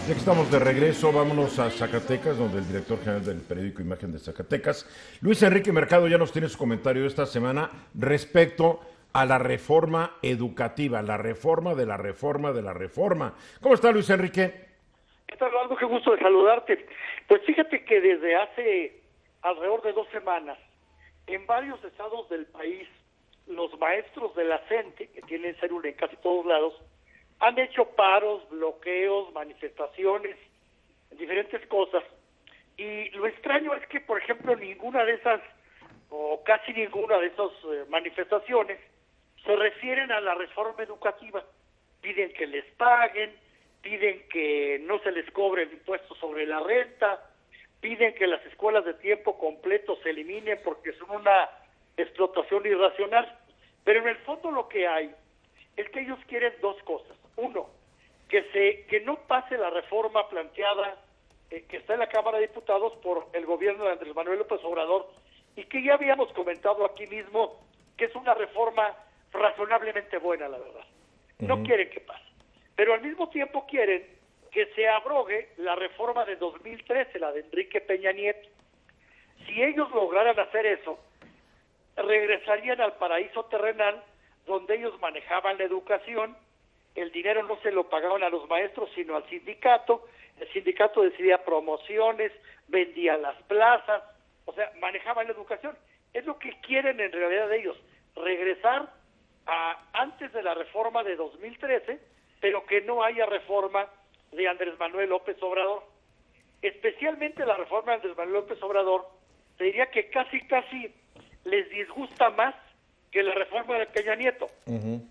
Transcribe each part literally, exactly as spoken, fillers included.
Ya que estamos de regreso, vámonos a Zacatecas, donde el director general del periódico Imagen de Zacatecas, Luis Enrique Mercado, ya nos tiene su comentario esta semana respecto a la reforma educativa, la reforma de la reforma de la reforma. ¿Cómo está, Luis Enrique? ¿Qué tal, Eduardo? Qué gusto de saludarte. Pues fíjate que desde hace alrededor de dos semanas, en varios estados del país, los maestros de la CENTE, que tienen célula en casi todos lados, han hecho paros, bloqueos, manifestaciones, diferentes cosas. Y lo extraño es que, por ejemplo, ninguna de esas, o casi ninguna de esas eh, manifestaciones, se refieren a la reforma educativa. Piden que les paguen, piden que no se les cobre el impuesto sobre la renta, piden que las escuelas de tiempo completo se eliminen porque son una explotación irracional. Pero en el fondo lo que hay es que ellos quieren dos cosas. Uno, que se que no pase la reforma planteada eh, que está en la Cámara de Diputados por el gobierno de Andrés Manuel López Obrador y que ya habíamos comentado aquí mismo que es una reforma razonablemente buena, la verdad. No uh-huh. quieren que pase. Pero al mismo tiempo quieren que se abrogue la reforma de dos mil trece, la de Enrique Peña Nieto. Si ellos lograran hacer eso, regresarían al paraíso terrenal donde ellos manejaban la educación, el dinero no se lo pagaban a los maestros, sino al sindicato, el sindicato decidía promociones, vendía las plazas, o sea, manejaban la educación. Es lo que quieren en realidad ellos, regresar a antes de la reforma de dos mil trece, pero que no haya reforma de Andrés Manuel López Obrador. Especialmente la reforma de Andrés Manuel López Obrador, te diría que casi, casi les disgusta más que la reforma de Peña Nieto. Uh-huh.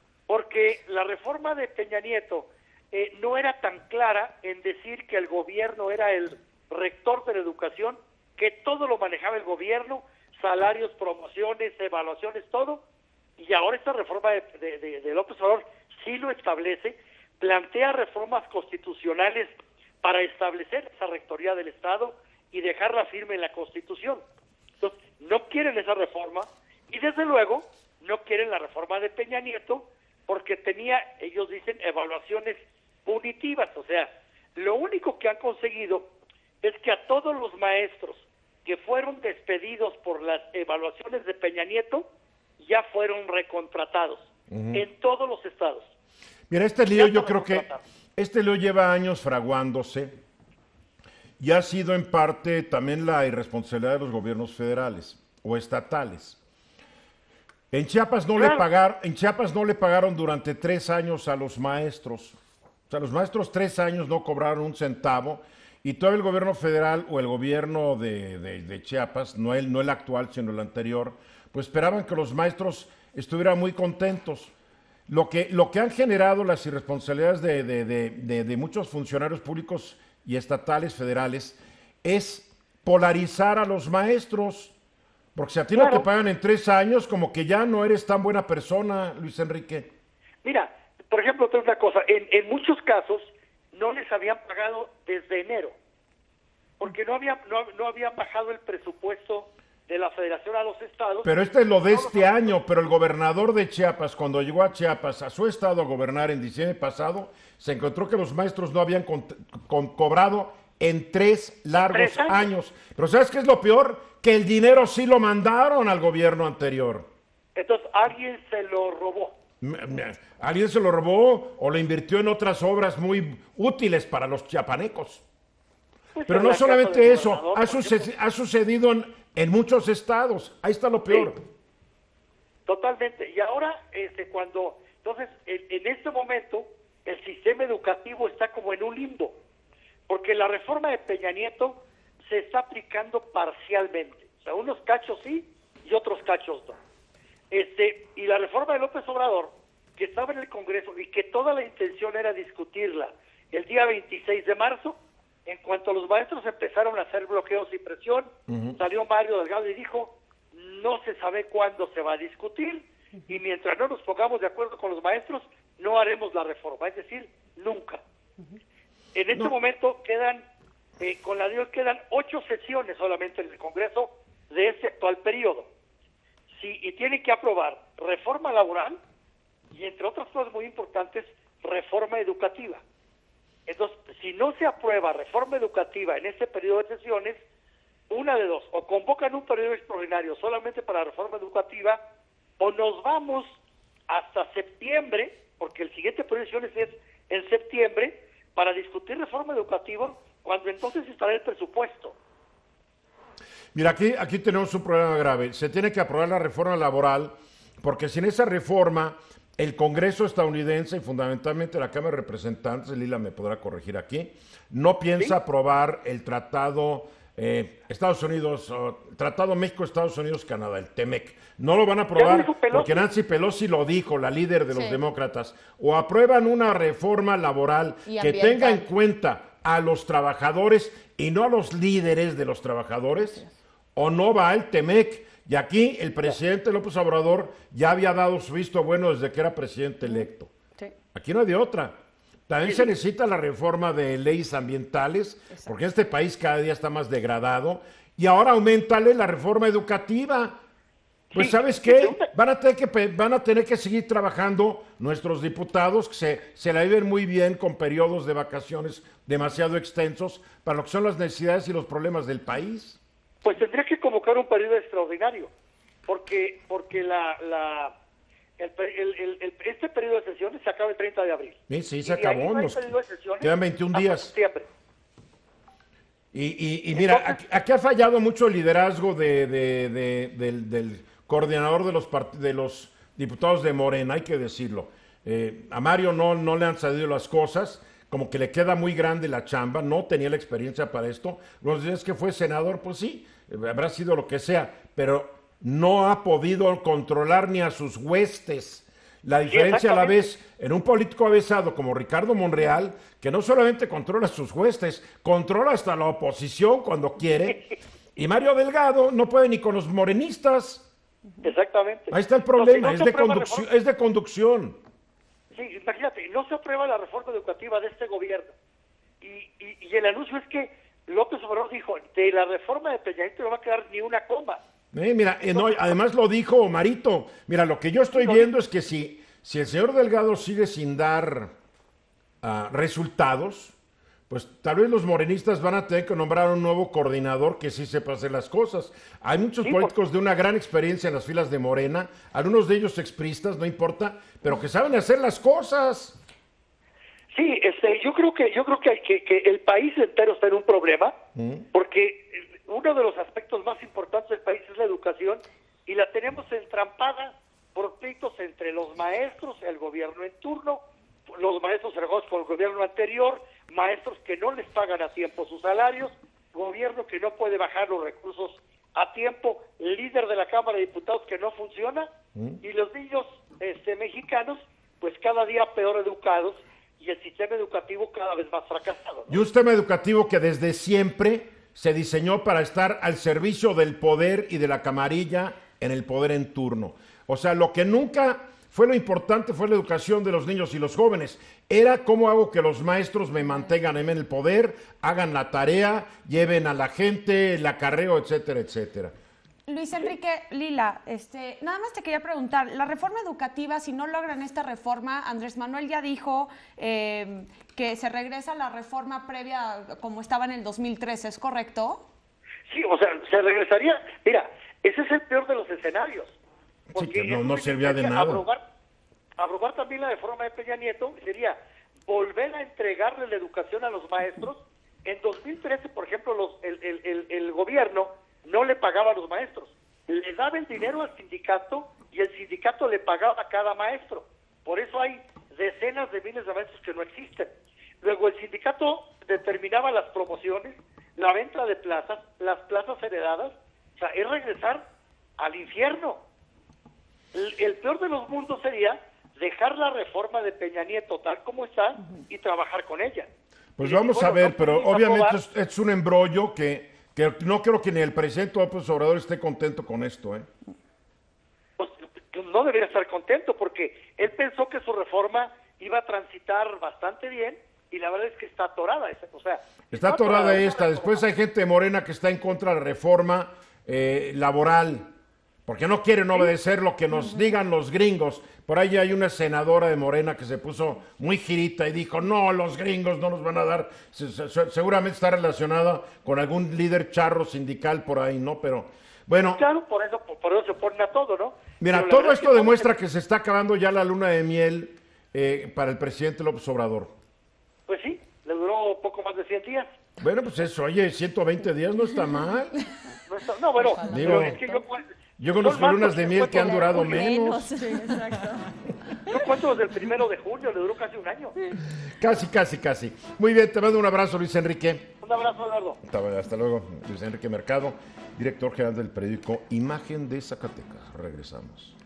Porque la reforma de Peña Nieto eh, no era tan clara en decir que el gobierno era el rector de la educación, que todo lo manejaba el gobierno, salarios, promociones, evaluaciones, todo. Y ahora esta reforma de, de, de, de López Obrador sí lo establece, plantea reformas constitucionales para establecer esa rectoría del Estado y dejarla firme en la Constitución. Entonces, no quieren esa reforma y desde luego no quieren la reforma de Peña Nieto porque tenía, ellos dicen, evaluaciones punitivas. O sea, lo único que han conseguido es que a todos los maestros que fueron despedidos por las evaluaciones de Peña Nieto ya fueron recontratados uh-huh. en todos los estados. Mira, este lío yo creo que este lío lleva años fraguándose y ha sido en parte también la irresponsabilidad de los gobiernos federales o estatales. En Chiapas no claro. le pagaron, en Chiapas no le pagaron durante tres años a los maestros. O sea, los maestros tres años no cobraron un centavo y todo el gobierno federal o el gobierno de, de, de Chiapas, no el, no el actual, sino el anterior, pues esperaban que los maestros estuvieran muy contentos. Lo que, lo que han generado las irresponsabilidades de, de, de, de, de muchos funcionarios públicos y estatales federales es polarizar a los maestros. Porque si a ti claro. no te pagan en tres años, como que ya no eres tan buena persona, Luis Enrique. Mira, por ejemplo, otra una cosa, en, en muchos casos no les habían pagado desde enero, porque no, había, no, no habían bajado el presupuesto de la Federación a los estados. Pero este es lo de este año, pero el gobernador de Chiapas, cuando llegó a Chiapas, a su estado a gobernar en diciembre pasado, se encontró que los maestros no habían con, con, cobrado en tres largos ¿Tres años? años. Pero ¿sabes qué es lo peor? Que el dinero sí lo mandaron al gobierno anterior. Entonces, alguien se lo robó. Alguien se lo robó o lo invirtió en otras obras muy útiles para los chiapanecos. Pues Pero no solamente eso, ha, suced, ha sucedido en, en muchos estados. Ahí está lo peor. Sí, totalmente. Y ahora, este, cuando, entonces, en, en este momento, el sistema educativo está como en un limbo. Porque la reforma de Peña Nieto se está aplicando parcialmente. O sea, unos cachos sí y otros cachos no. Este, y la reforma de López Obrador, que estaba en el Congreso y que toda la intención era discutirla el día veintiséis de marzo, en cuanto los maestros empezaron a hacer bloqueos y presión, uh-huh. salió Mario Delgado y dijo, no se sabe cuándo se va a discutir y mientras no nos pongamos de acuerdo con los maestros, no haremos la reforma, es decir, nunca. Uh-huh. En este no. momento quedan, eh, con la de hoy quedan ocho sesiones solamente en el Congreso de este actual periodo. Sí, y tienen que aprobar reforma laboral y, entre otras cosas muy importantes, reforma educativa. Entonces, si no se aprueba reforma educativa en este periodo de sesiones, una de dos, o convocan un periodo extraordinario solamente para reforma educativa, o nos vamos hasta septiembre, porque el siguiente periodo de sesiones es en septiembre, para discutir reforma educativa, cuando entonces estará el presupuesto. Mira, aquí, aquí tenemos un problema grave. Se tiene que aprobar la reforma laboral, porque sin esa reforma, el Congreso estadounidense y fundamentalmente la Cámara de Representantes, Lila me podrá corregir aquí, no piensa ¿Sí? aprobar el tratado eh, Estados Unidos, uh, Tratado México-Estados Unidos-Canadá, el TEMEC. No lo van a aprobar porque Nancy Pelosi lo dijo, la líder de los sí. demócratas. O aprueban una reforma laboral que tenga en cuenta a los trabajadores y no a los líderes de los trabajadores, sí. o no va el TEMEC. Y aquí el presidente López Obrador ya había dado su visto bueno desde que era presidente electo. Sí. Aquí no hay de otra. También sí. se necesita la reforma de leyes ambientales, Exacto. porque este país cada día está más degradado. Y ahora aumentale la reforma educativa. Pues sí. ¿sabes qué? Van a, tener que, van a tener que seguir trabajando nuestros diputados, que se, se la viven muy bien con periodos de vacaciones demasiado extensos para lo que son las necesidades y los problemas del país. Pues tendría que convocar un periodo extraordinario, porque porque la, la el, el, el, el, este periodo de sesiones se acaba el treinta de abril. Sí, sí, se acabó. No nos quedan veintiún días. Septiembre. Y, y, y mira, Entonces, aquí, aquí ha fallado mucho el liderazgo de, de, de, del, del coordinador de los, part de los diputados de Morena, hay que decirlo. Eh, a Mario no, no le han salido las cosas, como que le queda muy grande la chamba, no tenía la experiencia para esto. Los días que fue senador, pues sí, habrá sido lo que sea, pero no ha podido controlar ni a sus huestes. La diferencia a la vez en un político avesado como Ricardo Monreal, que no solamente controla sus huestes, controla hasta la oposición cuando quiere, y Mario Delgado no puede ni con los morenistas. Exactamente. Ahí está el problema, no, si no es, de conducción, es de conducción. Sí, imagínate, no se aprueba la reforma educativa de este gobierno. Y, y, y el anuncio es que López Obrador dijo, de la reforma de Peña Nieto no va a quedar ni una coma. Eh, mira, eh, no, además lo dijo Marito. Mira, lo que yo estoy viendo es que si, si el señor Delgado sigue sin dar uh, resultados, pues tal vez los morenistas van a tener que nombrar un nuevo coordinador que sí sepa hacer las cosas. Hay muchos sí, políticos porque... de una gran experiencia en las filas de Morena, algunos de ellos expristas, no importa, pero que saben hacer las cosas. Sí, este, yo creo que yo creo que, que, que el país entero está en un problema, ¿Mm? porque uno de los aspectos más importantes del país es la educación y la tenemos entrampada por pleitos entre los maestros, el gobierno en turno, los maestros enojados con el gobierno anterior, maestros que no les pagan a tiempo sus salarios, gobierno que no puede bajar los recursos a tiempo, líder de la Cámara de Diputados que no funciona, ¿Mm? y los niños este, mexicanos, pues cada día peor educados, y el sistema educativo cada vez más fracasado, ¿no? Y un sistema educativo que desde siempre se diseñó para estar al servicio del poder y de la camarilla en el poder en turno. O sea, lo que nunca fue lo importante fue la educación de los niños y los jóvenes. Era cómo hago que los maestros me mantengan en el poder, hagan la tarea, lleven a la gente, el acarreo, etcétera, etcétera. Luis Enrique, Lila, este, nada más te quería preguntar, la reforma educativa, si no logran esta reforma, Andrés Manuel ya dijo eh, que se regresa a la reforma previa como estaba en el dos mil trece, ¿es correcto? Sí, o sea, se regresaría, mira, ese es el peor de los escenarios. Sí, que no, no servía de nada. Aprobar, aprobar también la reforma de Peña Nieto sería volver a entregarle la educación a los maestros. En dos mil trece, por ejemplo, los, el, el, el, el gobierno no le pagaba a los maestros, le daba el dinero al sindicato y el sindicato le pagaba a cada maestro. Por eso hay decenas de miles de maestros que no existen. Luego el sindicato determinaba las promociones, la venta de plazas, las plazas heredadas. O sea, es regresar al infierno. El, el peor de los mundos sería dejar la reforma de Peña Nieto tal como está y trabajar con ella. Pues vamos bueno, a ver, no pero obviamente es, es un embrollo que... que no creo que ni el presidente López Obrador esté contento con esto, ¿eh? Pues no debería estar contento porque él pensó que su reforma iba a transitar bastante bien y la verdad es que está atorada. O sea, está atorada esta. Después hay gente de Morena que está en contra de la reforma eh, laboral porque no quieren obedecer lo que nos digan los gringos. Por ahí hay una senadora de Morena que se puso muy girita y dijo, no, los gringos no nos van a dar, se, se, seguramente está relacionada con algún líder charro sindical por ahí, ¿no? Pero bueno. Claro, por eso, por, por eso se ponen a todo, ¿no? Mira, todo esto demuestra que se está acabando ya la luna de miel eh, para el presidente López Obrador. Pues sí, le duró poco más de cien días. Bueno, pues eso, oye, ciento veinte días no está mal. No, está, no bueno, Digo, pero es que yo... Yo conozco lunas de miel que han durado menos. Sí, exacto. Yo cuento desde el primero de junio, le duró casi un año. Casi, casi, casi. Muy bien, te mando un abrazo, Luis Enrique. Un abrazo, Eduardo. Hasta, hasta luego, Luis Enrique Mercado, director general del periódico Imagen de Zacatecas. Regresamos.